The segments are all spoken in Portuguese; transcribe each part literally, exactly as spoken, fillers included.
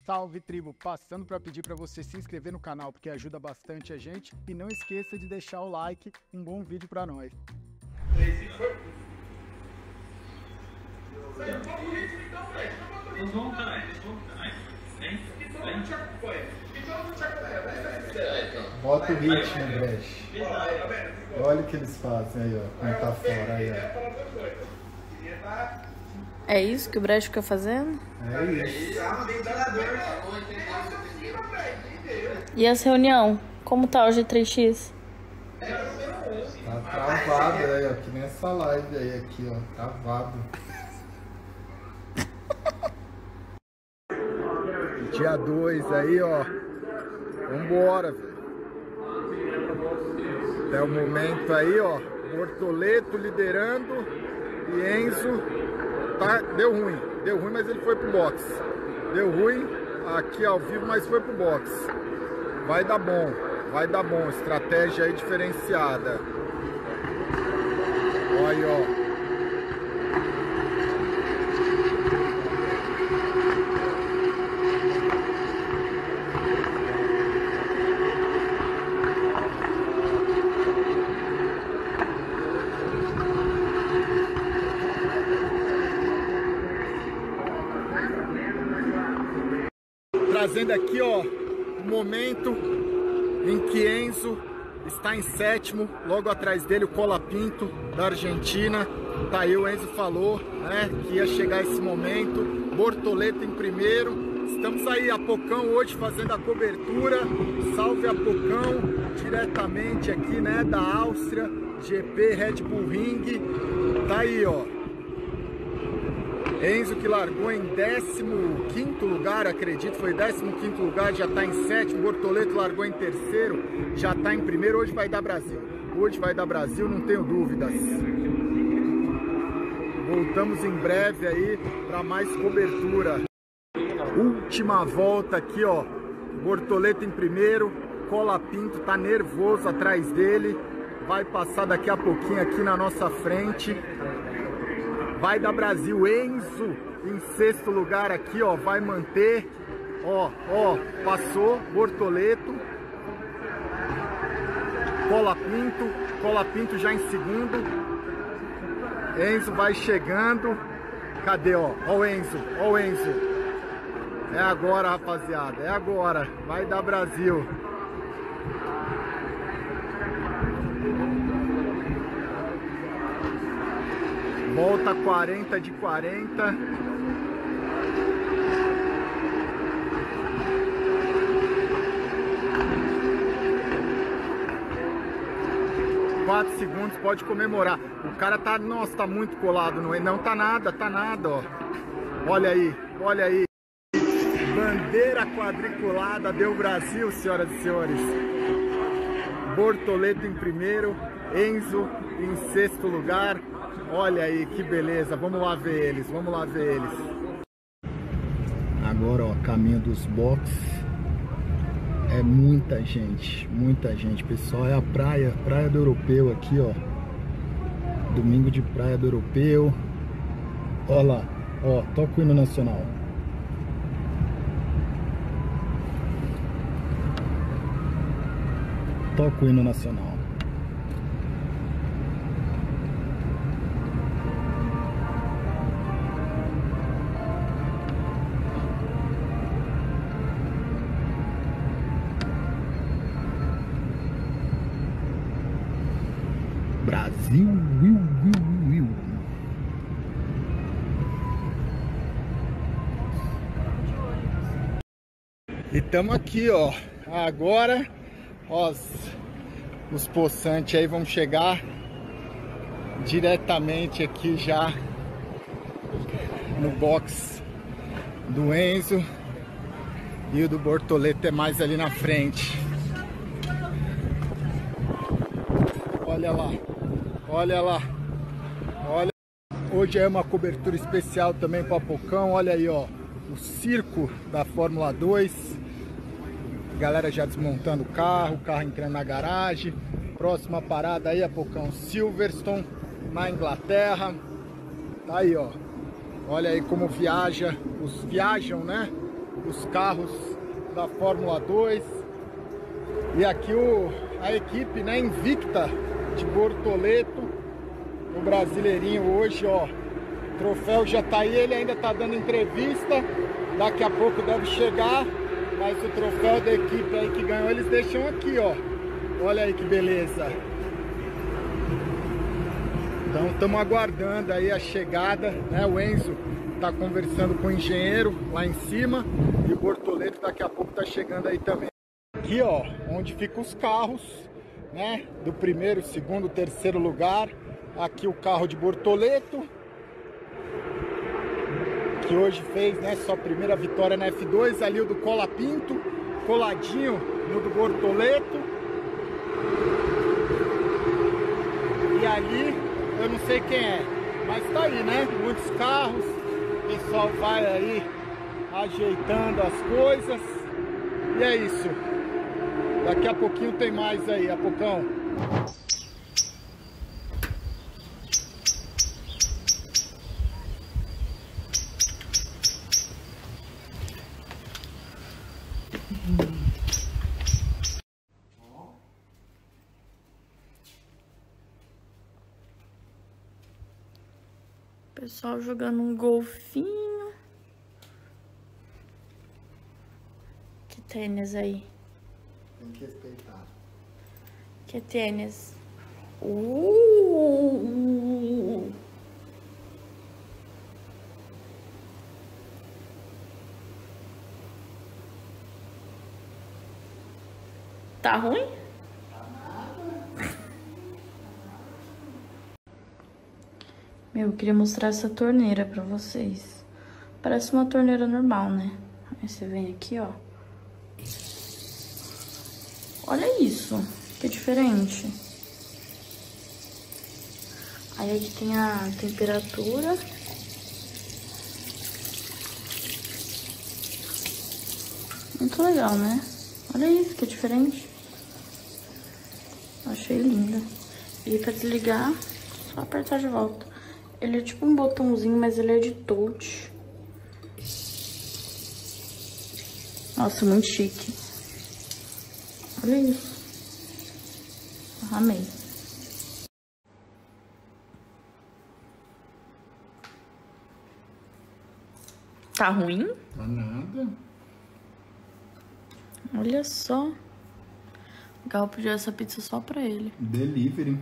Salve, tribo! Passando para pedir para você se inscrever no canal, porque ajuda bastante a gente. E não esqueça de deixar o like, um bom vídeo para nós. Nós vamos, caralho, nós vamos, caralho. Vem, vem. Bota o ritmo, Brecht. Olha o que eles fazem aí, ó. Como tá fora aí, ó. É isso que o Brecht fica fazendo? É isso. E essa reunião? Como tá o G três X? Tá travado aí, ó. Que nem essa live aí, aqui, ó. Travado. Dia dois aí, ó. Vambora, velho. Até o momento aí, ó. Bortoleto liderando. E Enzo tá, deu ruim. Deu ruim, mas ele foi pro box. Deu ruim aqui ao vivo, mas foi pro box. Vai dar bom. Vai dar bom. Estratégia aí diferenciada. Olha aí, ó. Trazendo aqui, ó, o momento em que Enzo está em sétimo, logo atrás dele o Colapinto da Argentina. Tá aí, o Enzo falou, né, que ia chegar esse momento. Bortoleto em primeiro. Estamos aí, Apocão hoje fazendo a cobertura. Salve Apocão, diretamente aqui, né, da Áustria, G P Red Bull Ring. Tá aí, ó. Enzo que largou em décimo quinto lugar, acredito, foi décimo quinto lugar, já está em sétimo. Bortoleto largou em terceiro, já está em primeiro. Hoje vai dar Brasil, hoje vai dar Brasil, não tenho dúvidas. Voltamos em breve aí para mais cobertura. Última volta aqui, ó. Bortoleto em primeiro, Colapinto tá nervoso atrás dele, vai passar daqui a pouquinho aqui na nossa frente. Vai dar Brasil. Enzo em sexto lugar aqui, ó, vai manter, ó, ó, passou, Bortoleto, Colapinto, Colapinto já em segundo, Enzo vai chegando, cadê, ó, ó o Enzo, ó o Enzo, é agora, rapaziada, é agora, vai dar Brasil. Volta quarenta de quarenta. quatro segundos, pode comemorar. O cara tá, nossa, tá muito colado, não é? Não tá nada, tá nada, ó. Olha aí, olha aí. Bandeira quadriculada, deu Brasil, senhoras e senhores. Bortoleto em primeiro, Enzo em sexto lugar. Olha aí, que beleza. Vamos lá ver eles, vamos lá ver eles. Agora, ó, caminho dos boxes. É muita gente, muita gente, pessoal. É a praia, praia do Europeu aqui, ó. Domingo de praia do Europeu. Ó lá, ó, toca o hino nacional. Toca o hino nacional. Brasil, will, will, will. E estamos aqui, ó. Agora, ó, os, os poçantes aí vão chegar diretamente aqui já no box do Enzo. E o do Bortoleto é mais ali na frente. Olha lá. Olha lá, olha, hoje é uma cobertura especial também para Apocão. Olha aí, ó, o circo da Fórmula dois. Galera já desmontando o carro, o carro entrando na garagem. Próxima parada aí, Apocão, Silverstone, na Inglaterra. Tá aí, ó, olha aí como viaja, os viajam, né? os carros da Fórmula dois. E aqui o, a equipe, né, invicta de Bortoleto, o Brasileirinho hoje, ó. O troféu já tá aí, ele ainda tá dando entrevista, daqui a pouco deve chegar, mas o troféu da equipe aí que ganhou, eles deixam aqui, ó. Olha aí que beleza. Então estamos aguardando aí a chegada, né? O Enzo tá conversando com o engenheiro lá em cima e o Bortoleto daqui a pouco tá chegando aí também. Aqui, ó, onde ficam os carros, né? Do primeiro, segundo, terceiro lugar. Aqui o carro de Bortoleto, que hoje fez, né, sua primeira vitória na F dois. Ali o do Colapinto, coladinho no do Bortoleto. E ali, eu não sei quem é, mas tá aí, né? Muitos carros, o pessoal vai aí ajeitando as coisas. E é isso. Daqui a pouquinho tem mais aí, a poucão. Pessoal jogando um golfinho. Que tênis aí? Tem que respeitar. Que tênis? Uh! Tá ruim? Meu, eu queria mostrar essa torneira pra vocês. Parece uma torneira normal, né? Aí você vem aqui, ó. Olha isso, que diferente. Aí aqui tem a temperatura. Muito legal, né? Olha isso, que diferente. Achei linda. E pra desligar, só apertar de volta. Ele é tipo um botãozinho, mas ele é de touch. Nossa, muito chique. Olha isso. Amei. Tá ruim? Tá nada. Olha só. O Gal pediu essa pizza só pra ele. Delivery.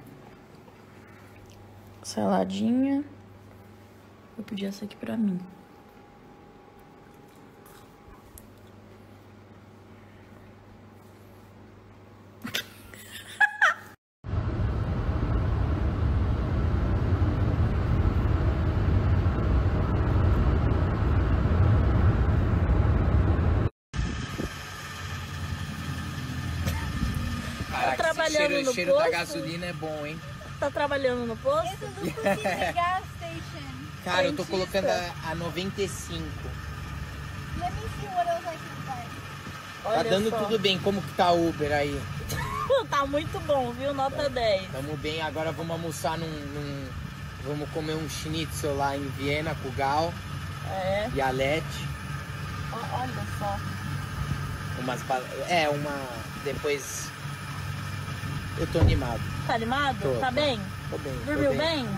Saladinha. Eu pedi essa aqui pra mim. Caraca, trabalhando esse cheiro, no cheiro posto? da gasolina é bom, hein? Tá trabalhando no posto? Esse do City Gas Station. Cara, eu tô Dentista. colocando a, a noventa e cinco. Let me see what else I can buy. Tá Olha dando só. tudo bem. Como que tá o Uber aí? Tá muito bom, viu? Nota dez. Tamo bem. Agora vamos almoçar num, num... Vamos comer um schnitzel lá em Viena com o Gal É. e a Leti. Ó, olha só. Umas... ba- É, uma... Depois... Eu tô animado. Tá animado? Tô, Tá tô. bem? Tô bem. tô Dormiu bem. bem?